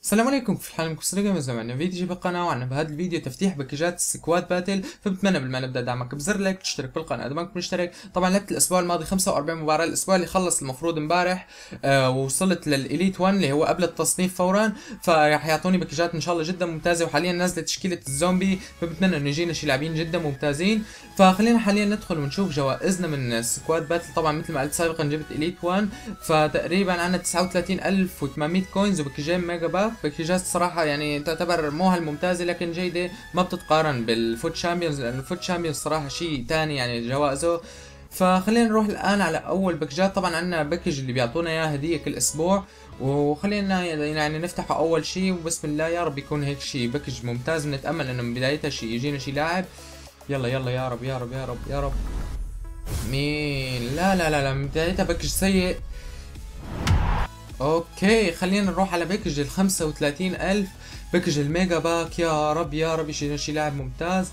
السلام عليكم، في حالكم سرقة من زمان فيديو جي بالقناة. وعنا بهذا الفيديو تفتيح باكجات السكواد باتل. فبتمنى قبل ما نبدا دعمك بزر لايك وتشترك بالقناة اذا ما كنت مشترك. طبعا لعبت الاسبوع الماضي 45 مباراة، الاسبوع اللي خلص المفروض امبارح ووصلت للإليت 1 اللي هو قبل التصنيف فورا. فراح يعطوني باكجات ان شاء الله جدا ممتازة، وحاليا نازلة تشكيلة الزومبي، فبتمنى انه يجينا شي لاعبين جدا ممتازين. فخلينا حاليا ندخل ونشوف جوائزنا من السكواد باتل. طبعا مثل ما قلت سابقا جبت إليت 1، فتقريبا عندنا 39800 كوينز وباكجين ميجا باك. باكجات صراحة يعني تعتبر مو هالممتازة لكن جيدة، ما بتتقارن بالفوت شامبيونز، لأنه الفوت شامبيونز صراحة شيء تاني يعني جوائزه. فخلينا نروح الآن على أول باكجات. طبعا عندنا باكج اللي بيعطونا إياه هدية كل أسبوع، وخلينا يعني نفتحه أول شيء وبسم الله. يا رب يكون هيك شيء باكج ممتاز، بنتأمل إنه من بدايتها شيء يجينا شيء لاعب. يلا يلا يا رب يا رب يا رب يا رب. مين؟ لا لا لا لا، من بدايتها باكج سيء. اوكي خلينا نروح على باكج ال 35,000، باكج الميجا باك. يا رب يا رب يجينا شي لاعب ممتاز.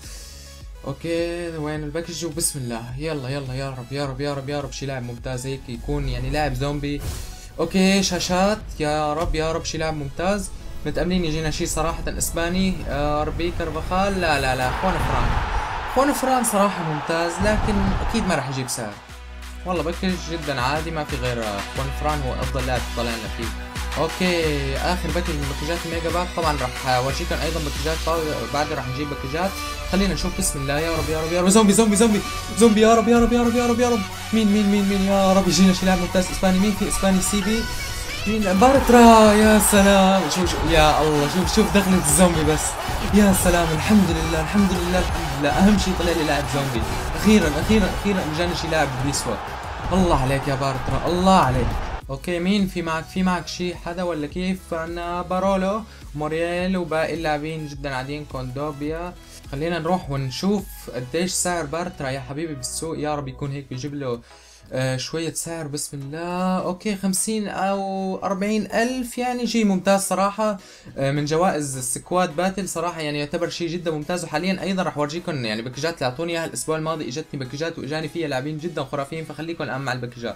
اوكي وين الباكج؟ وبسم الله. يلا يلا يا رب يا رب يا رب يا رب شي لاعب ممتاز، هيك يكون يعني لاعب زومبي. اوكي شاشات. يا رب يا رب شي لاعب ممتاز. متأملين يجينا شي صراحة اسباني. ربي كربخال. لا لا لا، خوان فران. خوان فران صراحة ممتاز لكن اكيد ما راح يجيب سعر. والله باكج جدا عادي، ما في غير خوان فران هو افضل لاعب طلعنا فيه. اوكي اخر باكج من باكجات الميجا باك. طبعا راح اورجيكم ايضا باكجات بعد راح نجيب باكجات. خلينا نشوف بسم الله. يا رب يا رب يا رب. زومبي زومبي زومبي زومبي. يا رب يا رب يا رب يا رب يا رب. مين يا رب يجينا شي لاعب ممتاز اسباني. مين في اسباني؟ سي بي. مين؟ بارترا. يا سلام، شوف يا الله، شوف دخلت الزومبي بس. يا سلام، الحمد لله الحمد لله الحمد لله. اهم شيء طلع لي لاعب زومبي. اخيرا اجاني شي لاعب بيسوى. الله عليك يا بارترا، الله عليك. اوكي مين في معك شي حدا ولا كيف؟ عنا بارولو، موريال، وباقي اللاعبين جدا عاديين. كوندوبيا. خلينا نروح ونشوف قديش سعر بارترا يا حبيبي بالسوق. يا رب يكون هيك بيجيب له شوية سعر. بسم الله. اوكي 50 او 40 الف، يعني شيء ممتاز صراحة. من جوائز السكواد باتل صراحة، يعني يعتبر شيء جدا ممتاز. وحاليا ايضا راح اورجيكم يعني باكجات اللي اعطوني اياها الاسبوع الماضي. اجتني باكجات واجاني فيها لاعبين جدا خرافيين، فخليكم الان مع الباكجات.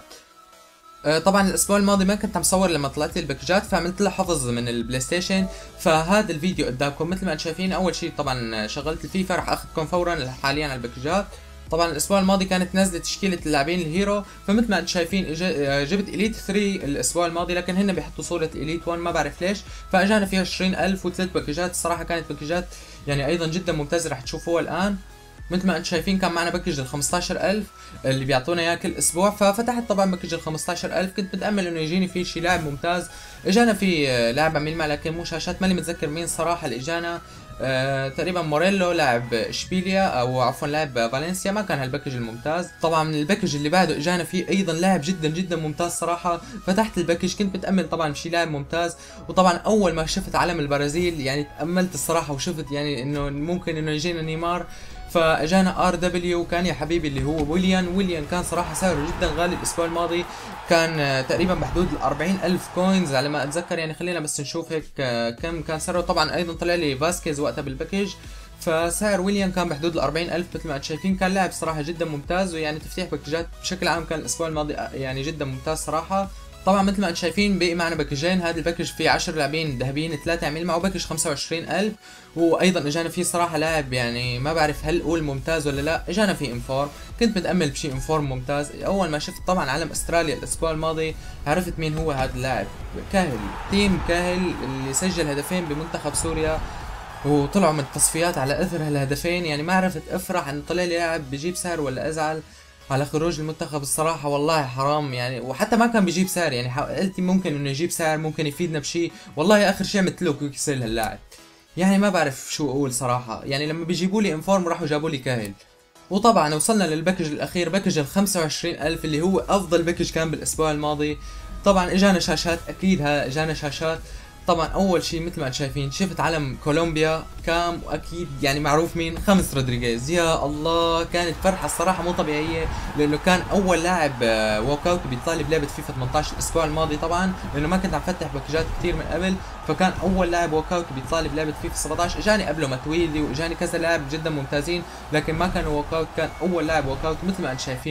طبعا الاسبوع الماضي ما كنت عم صور لما طلعت لي الباكجات، فعملت لها حفظ من البلاي ستيشن. فهذا الفيديو قدامكم مثل ما انتم شايفين. اول شيء طبعا شغلت الفيفا، راح اخذكم فورا حاليا على الباكجات. طبعا الاسبوع الماضي كانت نازله تشكيله اللاعبين الهيرو، فمثل ما انتم شايفين جبت اليت 3 الاسبوع الماضي، لكن هن بيحطوا صوره اليت 1 ما بعرف ليش. فاجانا فيها 20,000 وثلاث باكجات. الصراحه كانت باكجات يعني ايضا جدا ممتازه، راح تشوفوها الان. مثل ما انتم شايفين كان معنا باكج ال 15,000 اللي بيعطونا اياه كل اسبوع. ففتحت طبعا باكج ال 15,000، كنت متامل انه يجيني فيه شي لاعب ممتاز. اجانا في لاعب عم يلمع لكن مو شاشات، ماني متذكر مين صراحه اللي اجانا. تقريبا موريلو لاعب اشبيليا او عفوا لاعب فالنسيا. ما كان هالباكج الممتاز. طبعا الباكج اللي بعده اجانا فيه ايضا لاعب جدا جدا ممتاز صراحه. فتحت الباكج كنت متامل طبعا بشي لاعب ممتاز. وطبعا اول ما شفت علم البرازيل يعني تاملت الصراحه، وشفت يعني انه ممكن انه يجينا نيمار. فاجانا ار دبليو، كان يا حبيبي اللي هو ويليان كان صراحه سعره جدا غالي الاسبوع الماضي. كان تقريبا بحدود ال 40,000 كوينز على ما اتذكر. يعني خلينا بس نشوف هيك كم كان سعره. طبعا ايضا طلع لي فاسكيز وقتها بالباكج. فسعر ويليام كان بحدود ال 40,000 مثل ما انتم شايفين. كان لاعب صراحه جدا ممتاز، ويعني تفتيح باكجات بشكل عام كان الاسبوع الماضي يعني جدا ممتاز صراحه. طبعا مثل ما انتم شايفين باقي معنا باكجين. هذا الباكج فيه 10 لاعبين ذهبيين، 3 عميل معه باكج 25,000. وايضا اجانا فيه صراحه لاعب يعني ما بعرف هل اقول ممتاز ولا لا. اجانا فيه انفورم، كنت متامل بشيء انفورم ممتاز. اول ما شفت طبعا علم استراليا الاسبوع الماضي عرفت مين هو هذا اللاعب. كاهل، تيم كاهل اللي سجل هدفين بمنتخب سوريا وطلعوا من التصفيات على اثر هالهدفين. يعني ما عرفت افرح انه طلع لي لاعب بجيب سعر ولا ازعل على خروج المنتخب. الصراحة والله حرام يعني. وحتى ما كان بيجيب سعر، يعني قلت ممكن انه يجيب سعر، ممكن يفيدنا بشيء. والله اخر شيء عملت له كويك سيل هاللاعب. يعني ما بعرف شو اقول صراحة. يعني لما بيجيبوا لي انفورم راحوا جابوا لي كاهل. وطبعا وصلنا للباكج الاخير، باكج ال 25,000 اللي هو افضل باكج كان بالاسبوع الماضي. طبعا اجانا شاشات، اكيد اجانا شاشات. طبعا اول شيء مثل ما انتم شايفين شفت علم كولومبيا كام، واكيد يعني معروف مين، خمس رودريغيز. يا الله كانت فرحه الصراحه مو طبيعيه، لانه كان اول لاعب ووك اوت بيطلع لي بلعبه فيفا 18 الاسبوع الماضي. طبعا لانه ما كنت عم فتح باكجات كثير من قبل، فكان اول لاعب ووك اوت بيطلع لي بلعبه فيفا 17. اجاني قبله ماتويدي واجاني كذا لاعب جدا ممتازين، لكن ما كانوا ووك اوت. كان اول لاعب ووك اوت مثل ما انتم شايفين.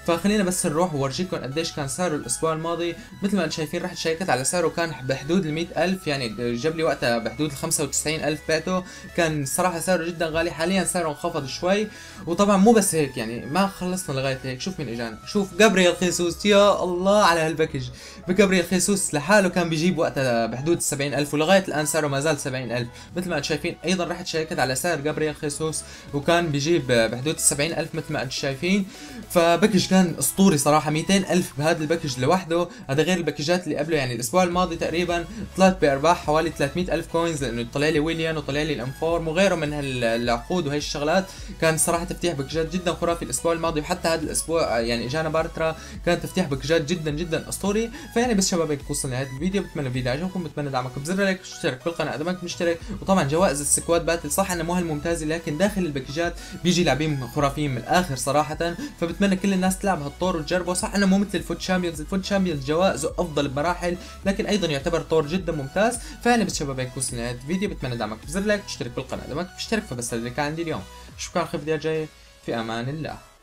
فخلينا بس نروح وورجيكم قديش كان سعره الاسبوع الماضي. مثل ما انتم شايفين رحت شيكت على سعره كان بحدود ال 100,000، يعني جاب لي وقتها بحدود ال 95,000 بعته. كان صراحة سعره جدا غالي، حاليا سعره انخفض شوي. وطبعا مو بس هيك، يعني ما خلصنا لغاية هيك. شوف مين اجانا، شوف جابرييل خيسوس، يا الله على هالباكج. جابرييل خيسوس لحاله كان بيجيب وقتها بحدود 70,000، ولغاية الآن سعره ما زال 70,000. مثل ما انتم شايفين أيضا رحت شيكت على سعر جابرييل خيسوس وكان بيجيب بحدود 70,000 مثل ما انتم شايفين. فباكج كان اسطوري صراحه، 200,000 بهذا الباكج لوحده. هذا غير الباكجات اللي قبله. يعني الاسبوع الماضي تقريبا طلعت بارباح حوالي 300,000 كوينز، لانه طلع لي ويليان وطلع لي الانفورم وغيره من العقود وهي الشغلات. كان صراحه تفتيح باكجات جدا خرافي الاسبوع الماضي، وحتى هذا الاسبوع يعني اجانا بارترا كان تفتيح باكجات جدا جدا اسطوري. فيعني بس شباب هيك وصلنا لنهايه الفيديو. بتمنى الفيديو عجبكم، بتمنى دعمكم بزر لايك واشترك بالقناه اذا ما كنت مشترك. وطبعا جوائز السكواد باتل صح انه مو هالممتازه، لكن داخل الباكجات بيجي لاعبين خرافيين من الاخر صراحه. فبتمنى كل الناس تلعب هالطور وتجربه. صح انه مو مثل الفوت شامبيونز، الفوت شامبيونز جوائزه افضل بمراحل، لكن ايضا يعتبر طور جدا ممتاز. فيعني بس شباب هيك وصلنا لنهايه الفيديو. بتمنى دعمك بزر لايك واشترك بالقناه اذا ما كنت مشترك. فبس هذا اللي كان عندي اليوم. اشوفكم على خير فيديو جاي، في امان الله.